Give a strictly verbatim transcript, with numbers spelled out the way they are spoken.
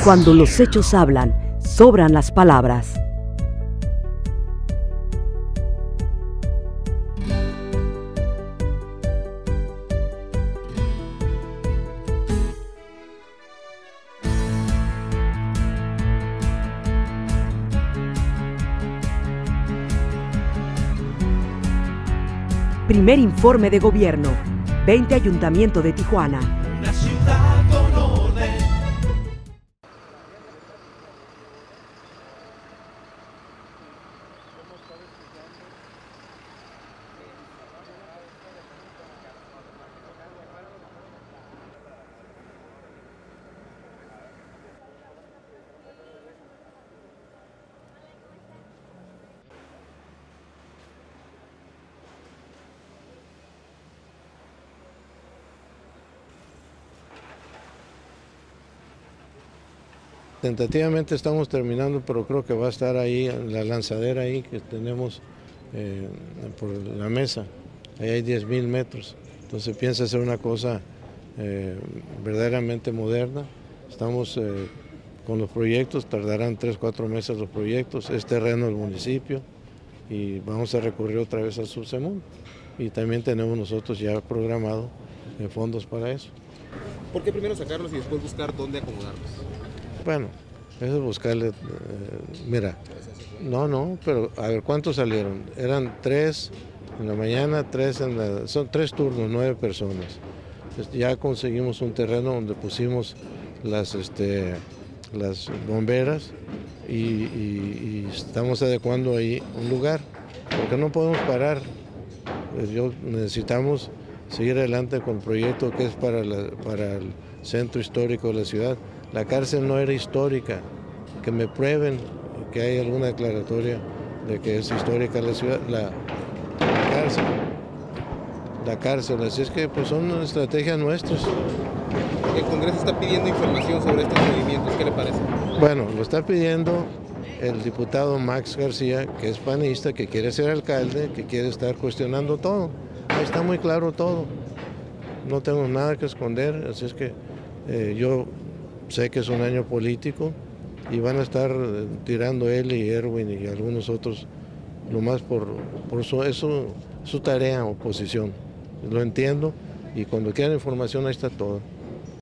Cuando los hechos hablan, sobran las palabras. Primer informe de gobierno. veinte Ayuntamiento de Tijuana. Una ciudad con orden. Tentativamente estamos terminando, pero creo que va a estar ahí, la lanzadera ahí que tenemos eh, por la mesa. Ahí hay diez mil metros, entonces piensa hacer una cosa eh, verdaderamente moderna. Estamos eh, con los proyectos, tardarán tres, cuatro meses los proyectos, es terreno del municipio y vamos a recurrir otra vez al Subsemún. Y también tenemos nosotros ya programado eh, fondos para eso. ¿Por qué primero sacarlos y después buscar dónde acomodarlos? Bueno, eso es buscarle, eh, mira, no, no, pero a ver, ¿cuántos salieron? Eran tres en la mañana, tres en la, son tres turnos, nueve personas. Entonces, ya conseguimos un terreno donde pusimos las, este, las bomberas y, y, y estamos adecuando ahí un lugar, porque no podemos parar. Pues yo, necesitamos seguir adelante con el proyecto que es para, la, para el centro histórico de la ciudad. La cárcel no era histórica, que me prueben que hay alguna declaratoria de que es histórica la ciudad, la, la cárcel, la cárcel, así es que pues son estrategias nuestras. El Congreso está pidiendo información sobre estos movimientos, ¿qué le parece? Bueno, lo está pidiendo el diputado Max García, que es panista, que quiere ser alcalde, que quiere estar cuestionando todo. Ahí está muy claro todo, no tengo nada que esconder, así es que eh, yo sé que es un año político y van a estar tirando él y Erwin y algunos otros, lo más por, por su, es su, su tarea, oposición. Lo entiendo y cuando quieran información ahí está todo.